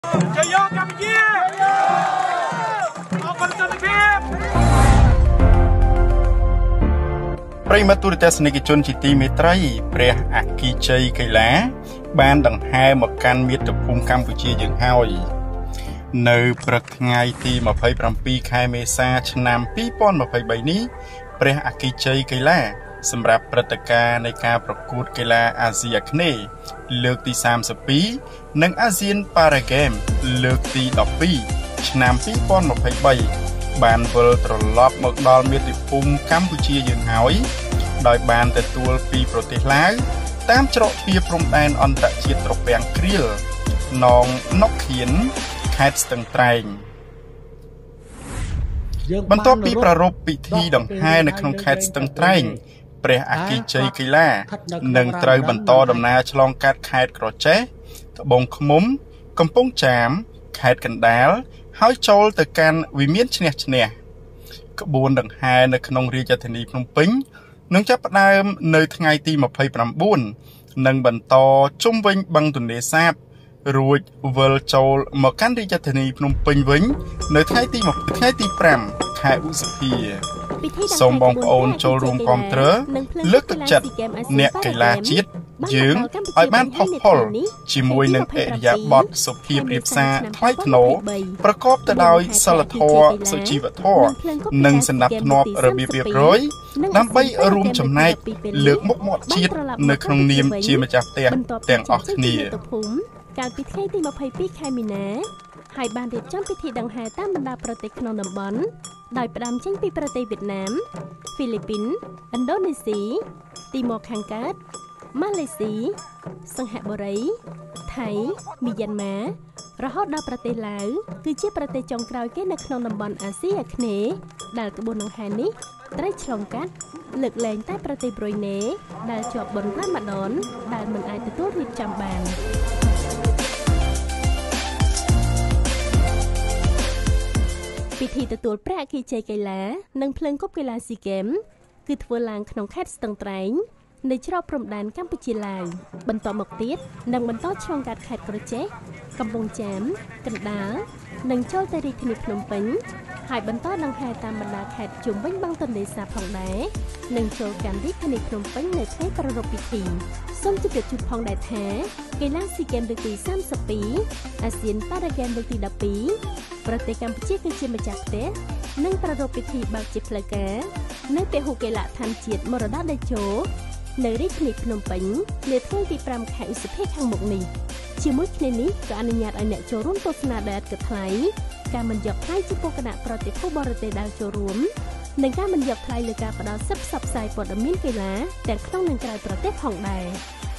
จะยกกับเยี่ยออกคนสนิทប្រិមត្តទូរទស្សនិកជនជាទីមេត្រីព្រះអគ្គីជ័យកីឡាបានដង្ហែមកកាន់មាតុភូមិកម្ពុជាយើងហើយនៅព្រឹកថ្ងៃទី27ខែមេសាឆ្នាំ2023នេះព្រះអគ្គីជ័យកីឡាសម្រាប់ព្រឹត្តិការណ៍នៃការប្រកួតកីឡាអាស៊ីអាគ្នេយ៍លើកទី32និងអាស៊ានប៉ារ៉ាហ្គេមលើកទី12ឆ្នាំ2023បានវិលត្រឡប់មកដល់មាតុភូមិកម្ពុជាយើងហើយដោយបានទទួលពីប្រទេសឡាវតាមច្រកទ្វារព្រំដែនអន្តរជាតិត្រពាំងគ្រៀលនងណុកខៀនខេត្តស្ទឹងត្រែងបន្ទាប់ពីប្រារព្ធពិធីដង្ហែនៅក្នុងខេត្តស្ទឹងត្រែងព្រះអគ្គីជ័យកីឡានឹងត្រូវបន្តដំណើរឆ្លងកាត់ខេត្តក្រចេះត្បូងឃ្មុំកំពង់ចាមខេត្តកណ្ដាលហើយចូលទៅកាន់វិមានឈ្នះឈ្នះក្បួនដង្ហែនៅក្នុងរាជធានីភ្នំពេញនឹងចាប់ផ្ដើមនៅថ្ងៃទី29និងបន្តជុំវិញបឹងទន្លេសាបរួចវិលចូលមកកាន់រាជធានីភ្នំពេញវិញនៅថ្ងៃទី5ខែឧសភាសូមបងប្អូនចូលរួមគាំទ្រលើកទឹកចិត្តអ្នកកីឡាជាតិយើងឲ្យបានផុសផុលជាមួយនឹងអរិយាប័ត្រសុភាពរាបសារថ្លៃថ្នូរប្រកបទៅដោយសិលធម៌សុជីវធម៌និងសណ្ដាប់ធ្នាប់របៀបរៀបរយដើម្បីរួមចំណែកលើកមុខមាត់ជាតិនៅក្នុងនាមជាម្ចាស់ផ្ទះទាំងអស់គ្នាកាលពីថ្ងៃទី22ខែមីនាហើយបានរៀបចំពិធីដង្ហែតាមបណ្ដាប្រទេសក្នុងតំបន់ដោយផ្ដើមចេញពីប្រទេសវៀតណាមហ្វីលីពីនឥណ្ឌូនេស៊ីទីម៉ូខាងកើតម៉ាឡេស៊ីសិង្ហបុរីថៃមីយ៉ាន់ម៉ារហូតដល់ប្រទេសឡាវគឺជាប្រទេសចុងក្រោយគេនៅក្នុងតំបន់អាស៊ីអាគ្នេយ៍ដែលក្បួនដង្ហែនេះត្រូវឆ្លងកាត់លើកលែងតែប្រទេសប្រុយណេដែលជាប់បនរ៉ាម៉ាដនដែលមិនអាចទទួលរៀបចំបានពិធីទទួលព្រះអគ្គីជ័យកីឡានិងភ្លើងគប់កីឡាស៊ីហ្គេមគឺធ្វើឡើងក្នុងខេត្តស្ទឹងត្រែងនៅច្រកព្រំដែនកម្ពុជាឡាវបន្តមកទៀតនឹងបន្តឆ្លងកាត់ខេត្តក្រចេះកំពង់ចាមកណ្ដាលនិងចូលទៅរាជធានីភ្នំពេញហើយបន្តដង្ហែតាមបណ្ដាខេត្តជុំវិញបឹងទន្លេសាបផងដែរនិងចូលកាន់រាជធានីភ្នំពេញនៅថ្ងៃប្រារព្ធពិធីសូមជម្រាបជូនផងដែរថាកីឡាស៊ីហ្គេមលើកទី32អាស៊ានប៉ារ៉ាហ្គេមលើកទី12ប្រទេសកម្ពុជាគឺជាម្ចាស់ផ្ទះនិងប្រារព្ធពិធីបើកជាផ្លូវការនៅពហុកីឡដ្ឋានជាតិមរតកតេជោនៅរាជធានីភ្នំពេញនាថ្ងៃទី5ខែឧសភាខាងមុខនេះជាមួយគ្នានេះក៏អនុញ្ញាតឲ្យអ្នកចូលរួមទស្សនាដោយឥតគិតថ្លៃការមិនយកថ្លៃចំពោះគណៈប្រតិភូបរទេសដែលចូលរួមនិងការមិនយកថ្លៃលើការផ្ដល់សិទ្ធិផ្សព្វផ្សាយព័ត៌មានកីឡាទាំងក្នុងនិងក្រៅប្រទេសផងដែរ